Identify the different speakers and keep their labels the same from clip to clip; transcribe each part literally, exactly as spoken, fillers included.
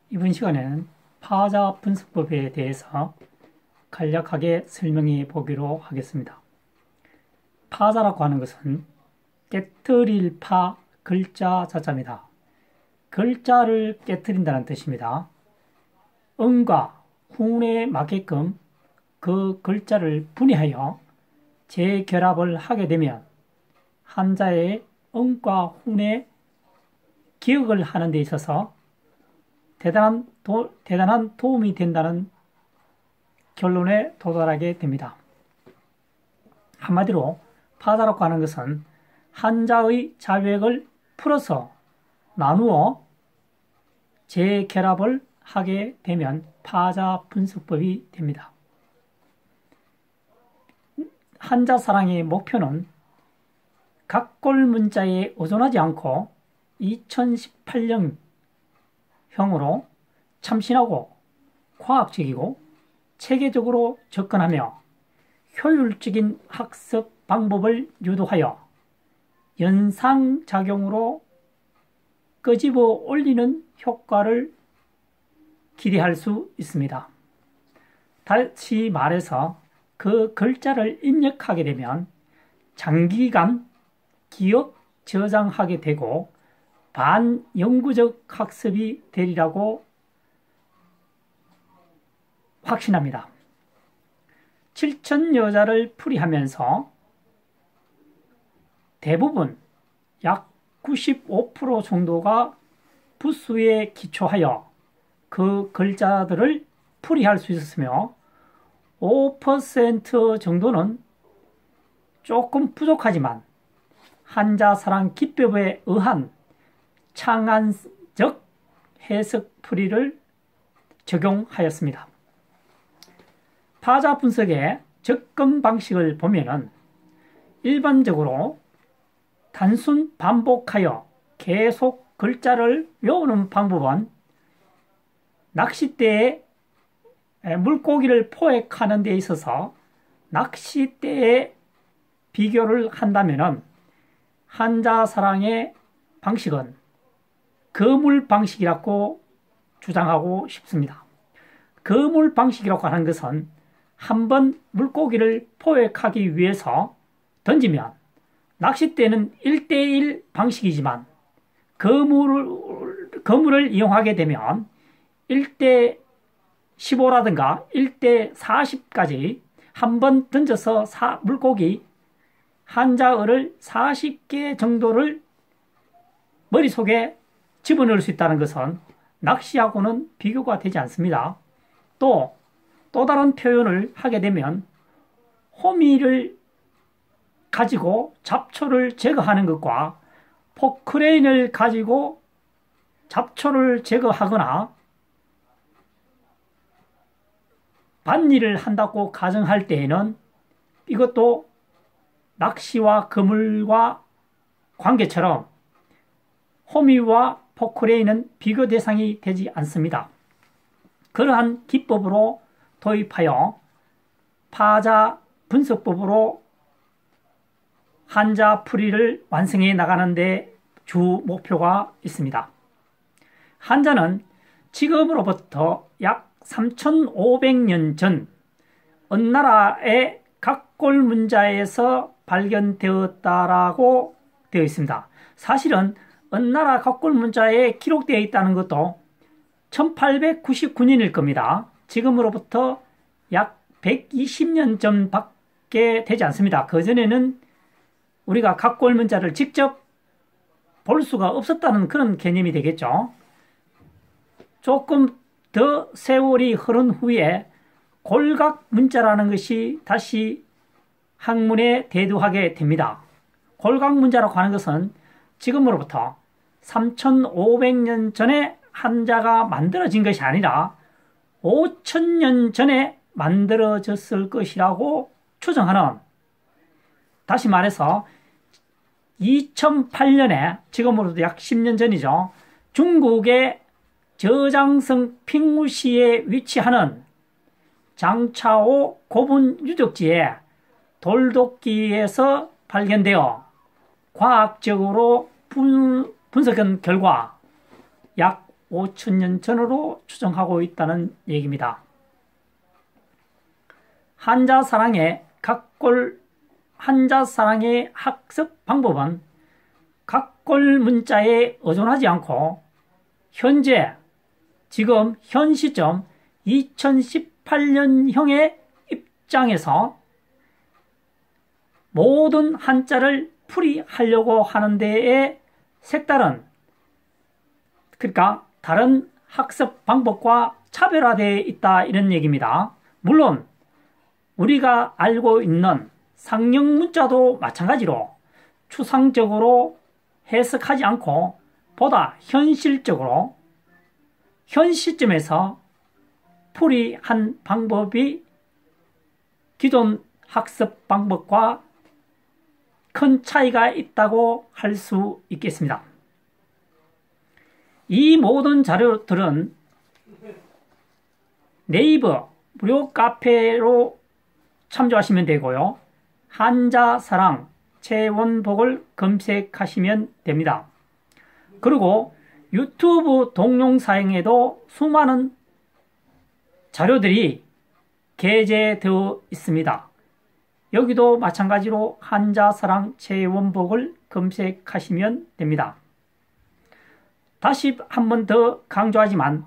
Speaker 1: 이번 시간에는 파자 분석법에 대해서 간략하게 설명해 보기로 하겠습니다. 파자라고 하는 것은 깨트릴 파 글자 자자입니다. 글자를 깨트린다는 뜻입니다. 음과 훈에 맞게끔 그 글자를 분해하여 재결합을 하게 되면 한자의 음과 훈의 기억을 하는 데 있어서 대단한, 도, 대단한 도움이 된다는 결론에 도달하게 됩니다. 한마디로 파자라고 하는 것은 한자의 자백을 풀어서 나누어 재결합을 하게 되면 파자 분석법이 됩니다. 한자 사랑의 목표는 각골 문자에 의존하지 않고 이천십팔 년형으로 참신하고 과학적이고 체계적으로 접근하며 효율적인 학습 방법을 유도하여 연상작용으로 끄집어 올리는 효과를 기대할 수 있습니다. 다시 말해서 그 글자를 입력하게 되면 장기간 기억 저장하게 되고 반영구적 학습이 되리라고 확신합니다. 칠천 여자를 풀이하면서 대부분 약 구십오 퍼센트 정도가 부수에 기초하여 그 글자들을 풀이할 수 있었으며 오 퍼센트 정도는 조금 부족하지만 한자사랑 기법에 의한 창안적 해석 풀이를 적용하였습니다. 파자 분석의 접근 방식을 보면은 일반적으로 단순 반복하여 계속 글자를 외우는 방법은 낚싯대에 물고기를 포획하는 데 있어서 낚싯대에 비교를 한다면은 한자사랑의 방식은 거물 방식이라고 주장하고 싶습니다. 거물 방식이라고 하는 것은 한번 물고기를 포획하기 위해서 던지면 낚싯대는 일 대일 방식이지만 거물을, 거물을 이용하게 되면 일 대 십오라든가 일 대 사십까지 한번 던져서 사, 물고기 한자어를 사십 개 정도를 머릿속에 집어넣을 수 있다는 것은 낚시하고는 비교가 되지 않습니다. 또, 또 다른 표현을 하게 되면 호미를 가지고 잡초를 제거하는 것과 포크레인을 가지고 잡초를 제거하거나 밭일을 한다고 가정할 때에는 이것도 낚시와 그물과 관계처럼 호미와 포크레인은 비교 대상이 되지 않습니다. 그러한 기법으로 도입하여 파자 분석법으로 한자 풀이를 완성해 나가는 데 주 목표가 있습니다. 한자는 지금으로부터 약 삼천오백 년 전 은나라의 각골 문자에서 발견되었다라고 되어 있습니다. 사실은 은나라 각골 문자에 기록되어 있다는 것도 천팔백구십구 년일 겁니다. 지금으로부터 약 백이십 년 전밖에 되지 않습니다. 그전에는 우리가 각골 문자를 직접 볼 수가 없었다는 그런 개념이 되겠죠. 조금 더 세월이 흐른 후에 골각 문자라는 것이 다시 학문에 대두하게 됩니다. 골각 문자라고 하는 것은 지금으로부터 삼천오백 년 전에 한자가 만들어진 것이 아니라 오천 년 전에 만들어졌을 것이라고 추정하는, 다시 말해서 이천팔 년에 지금으로부터 약 십 년 전이죠. 중국의 저장성 핑우시에 위치하는 장차오 고분 유적지에 돌독기에서 발견되어 과학적으로 분, 분석한 결과 약 오천 년 전으로 추정하고 있다는 얘기입니다. 한자사랑의 각골, 한자사랑의 학습 방법은 각골 문자에 의존하지 않고 현재, 지금 현 시점 이천십팔 년형의 입장에서 모든 한자를 풀이하려고 하는 데에 색다른, 그러니까 다른 학습 방법과 차별화되어 있다, 이런 얘기입니다. 물론 우리가 알고 있는 상형 문자도 마찬가지로 추상적으로 해석하지 않고 보다 현실적으로 현 시점에서 풀이한 방법이 기존 학습 방법과 큰 차이가 있다고 할 수 있겠습니다. 이 모든 자료들은 네이버 무료 카페로 참조하시면 되고요. 한자사랑 최원복을 검색하시면 됩니다. 그리고 유튜브 동영상에도 수많은 자료들이 게재되어 있습니다. 여기도 마찬가지로 한자사랑 최원복을 검색하시면 됩니다. 다시 한 번 더 강조하지만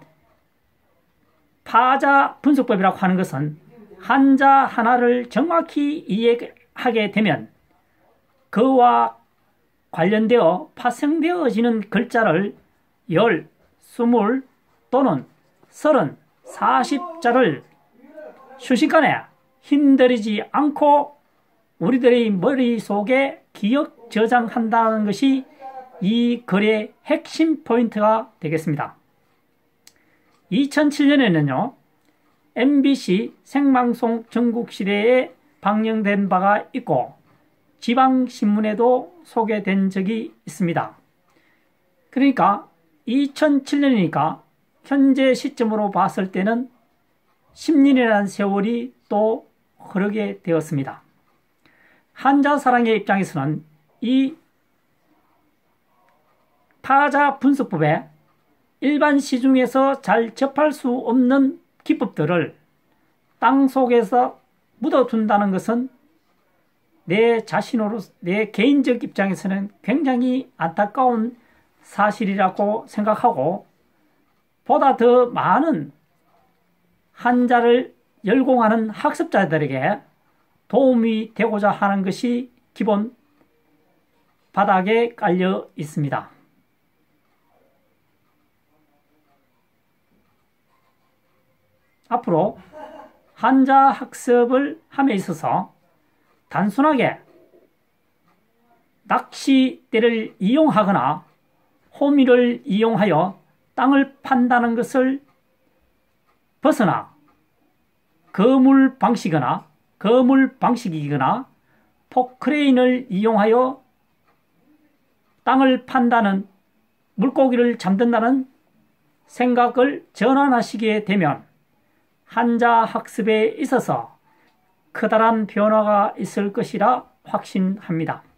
Speaker 1: 파자 분석법이라고 하는 것은 한자 하나를 정확히 이해하게 되면 그와 관련되어 파생되어지는 글자를 열, 스물 또는 서른, 사십 자를 순식간에 힘들이지 않고 우리들의 머릿속에 기억 저장한다는 것이 이 글의 핵심 포인트가 되겠습니다. 이천칠 년에는요, 엠비씨 생방송 전국시대에 방영된 바가 있고 지방신문에도 소개된 적이 있습니다. 그러니까 이천칠 년이니까 현재 시점으로 봤을 때는 십 년이라는 세월이 또 흐르게 되었습니다. 한자사랑의 입장에서는 이 파자 분석법에 일반 시중에서 잘 접할 수 없는 기법들을 땅속에서 묻어둔다는 것은 내 자신으로, 내 개인적 입장에서는 굉장히 안타까운 사실이라고 생각하고 보다 더 많은 한자를 열공하는 학습자들에게 도움이 되고자 하는 것이 기본 바닥에 깔려 있습니다. 앞으로 한자 학습을 함에 있어서 단순하게 낚시대를 이용하거나 호미를 이용하여 땅을 판다는 것을 벗어나 거물 방식이거나 거물 방식이거나 포크레인을 이용하여 땅을 판다는, 물고기를 잡는다는 생각을 전환하시게 되면 한자 학습에 있어서 커다란 변화가 있을 것이라 확신합니다.